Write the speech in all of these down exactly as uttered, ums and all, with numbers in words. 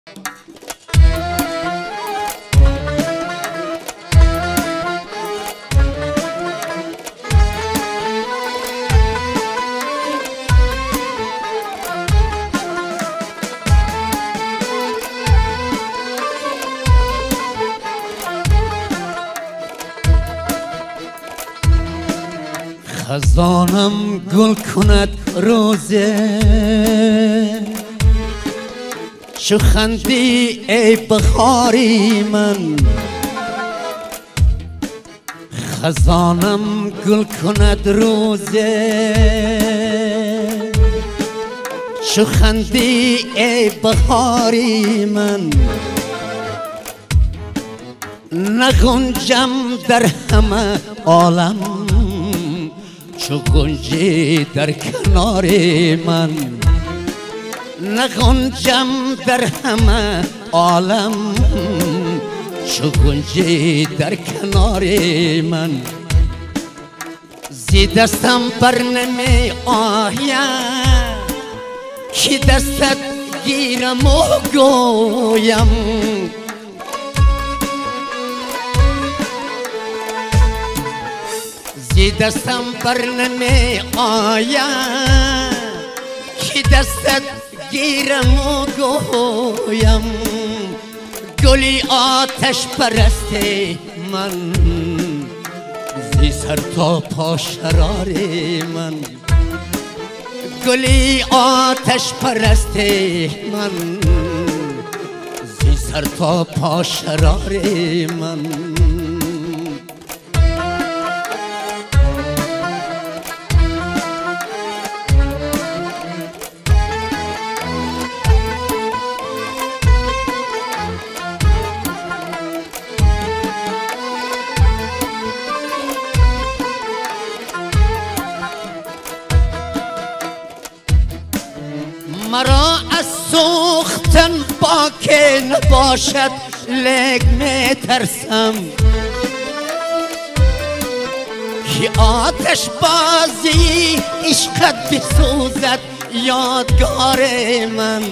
خزانم گل کند روزه چو خندی ای بخاری من، خزانم گل کند روزه چو خندی ای بخاری من، نگنجم در همه عالم چو گنجی در کنار من، نگنجم در همه عالم چو گنجی در کنار من، زی دستم بر نمی آید که دستت گیرم و گویم، زی دستم بر نمی آید که دستت گیرم و گویم، گلی آتش پرست من زی سر تا پا شرار من، گلی آتش پرست من زی سر تا پا شرار من. مرا از سوختن باکی نباشد لیک می ترسم که آتش بازی عشقت بسوزد یادگار من،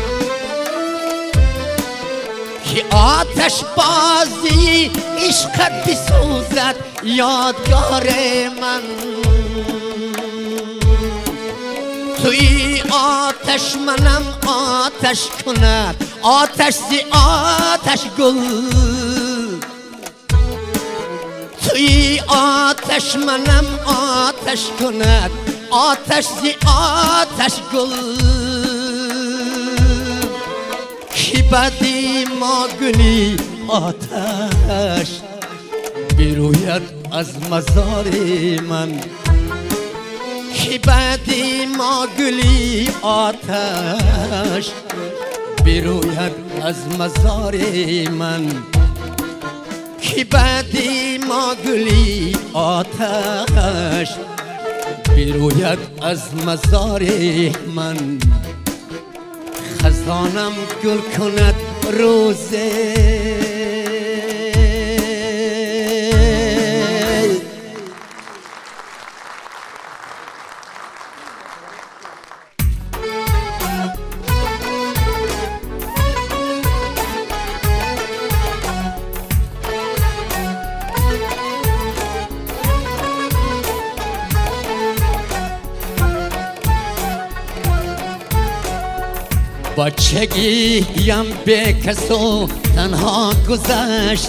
که آتش بازی عشقت بسوزد یادگار من، توی آتش منم آتش کند آتش زی آتش گل، توی آتش منم آتش کند آتش زی آتش گل، کی بدی ما گلی آتش بیروید از مزار من، کی بدی ما گلی آتش بیروید از مزار من، کی بدی ما گلی آتش بیروید از مزار من، خزانم گل کند روزه بچگیم به کس و تنها گذشت،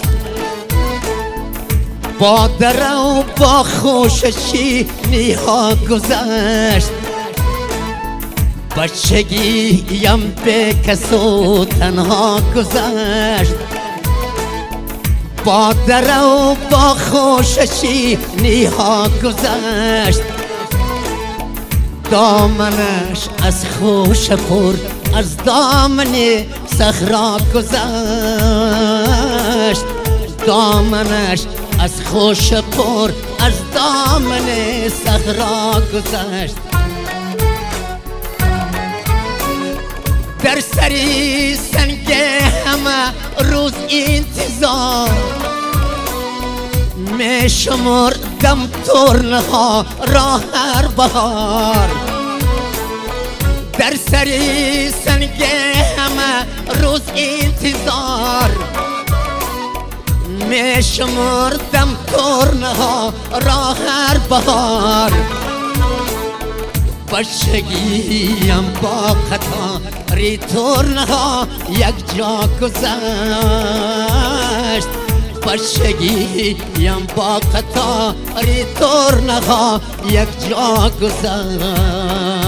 با در و با خوششینی ها گذشت، بچگیم به کس و تنها گذشت، با در و با خوششینی ها گذشت، دامنش از خوش پر از دامن صحرا گذشت، دامنش از خوش پر از دامن صحرا گذشت، در سری سنگ همه روز انتظار می شمردم ترنه ها را هر بهار، در سری سنگ همه روز انتظار می شمردم ترنه ها را هر بهار بچگیم با قطاری ترنه ها یک جا گذشت بچگیم با قطاری ترنه ها یک جا گذشت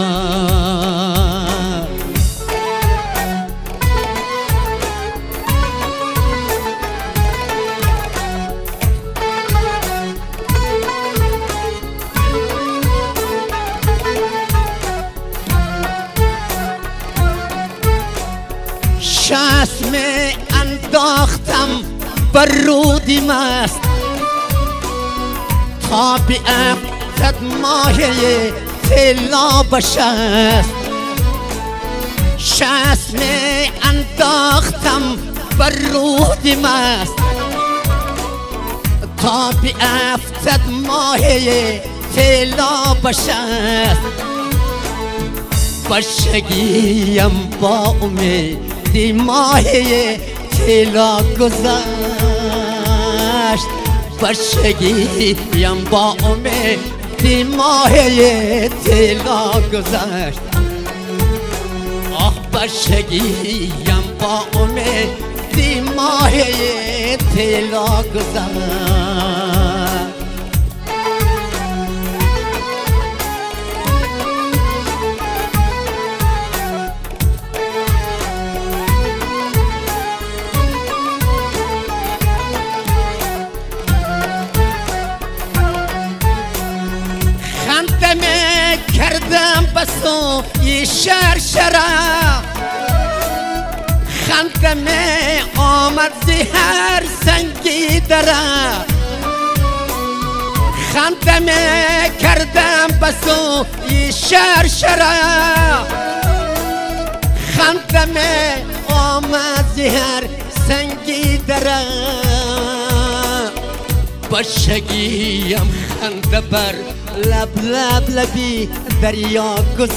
چشم انداختم بر رودی مست تا به افتد ماهی طلا بشست چشم انداختم بر رودی مست تا به افتد ماهی طلا بشست بچگیم با امید دی ماهی طلا گذشت بچگیم با امید دی ماهی طلا گذشت آه بچگیم با امید دی ماهی طلا گذشت خندمه کردم بسو یه شرشره خندمه آمد زهر سنگی دره خندمه کردم بسو یه شرشره خندمه آمد زهر سنگی دره بچگیم خنده بر لب لب لبی دریا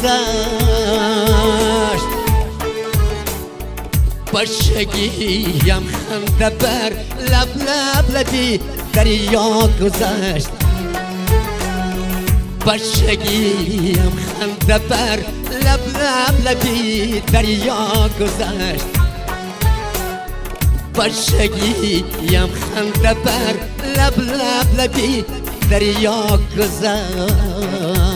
گذشت بچگیم خنده بر لب لب لبی دریا گذشت بچگیم خنده بر لب لب لبی دریا گذشت بچگیم خنده بر لب لب لبی دریا گذشت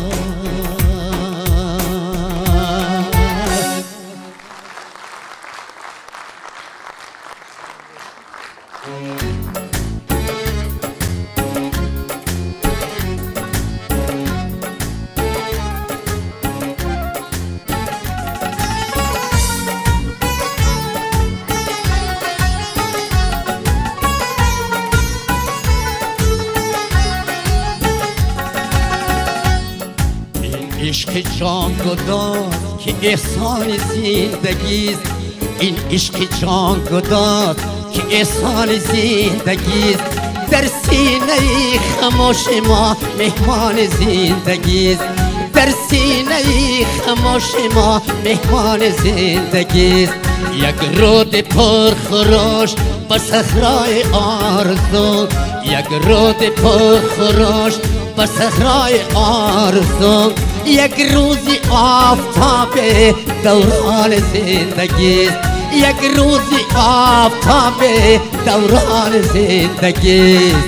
عشق جان گداز که احسان زندگیست این عشق جان گداز که احسان زندگیست در سینه خموش ما مهمان زندگیست در سینه خموش ما مهمان زندگیست یک رود پرخروش به صحرای آرزو یک رود پرخروش به صحرای آرزو یک روزی آفتاب دوران زندگیست یک روزی آفتاب دوران زندگیست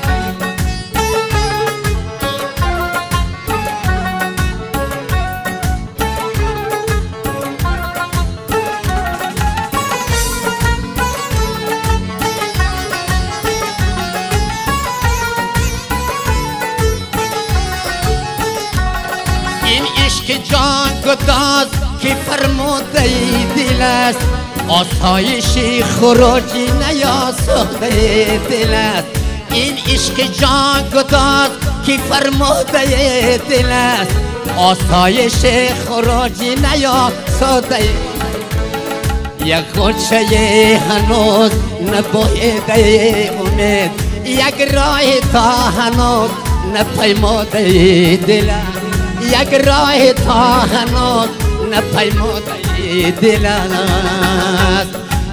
که جان گداز که فرموده دل است آسایشی خروجی نیاسوده دل است این عشق جان گداز که فرموده دل است آسایش خروجی نیاسوده یک غنچه هنوز نبایده امید یک راه تا هنوز نپیموده دل است یک راه تا هنوز نپیموده دل است.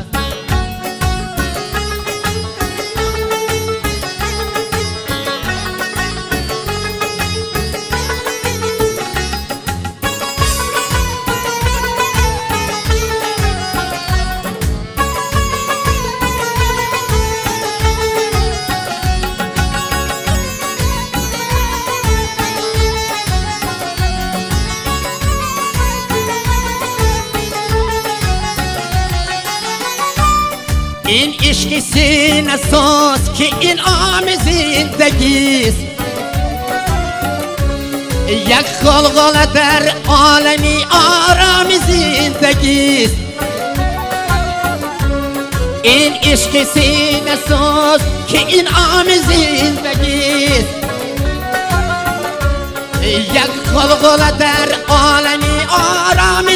این عشق سینه ساز که این عام زندگیست، یک غلغله در عالمی آرام زندگیست. این عشق سینه ساز که این عام زندگیست، یک غلغله در عالمی آرام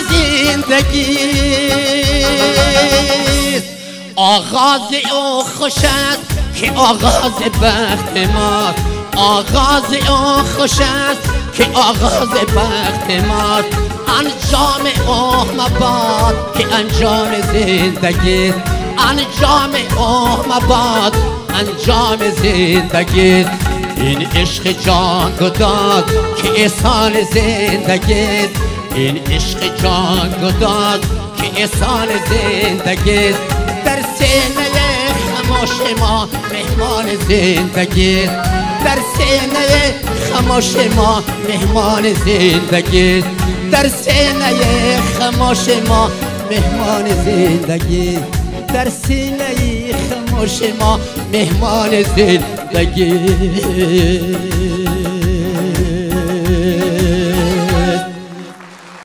زندگیست. آغاز او خوش است که آغاز بخت ماست، آغاز او خوش است که آغاز بخت ماست. انجام او مباد که انجام زندگی، انجام او مباد انجام زندگی. این عشق جان گداز که احسان زندگی، این عشق جان گداز که احسان زندگی. در سینه خاموش ما مهمان زندگی، در سینه خاموش ما مهمان زندگی، در سینه خاموش ما مهمان زندگی، در سینه خاموش ما مهمان زندگی.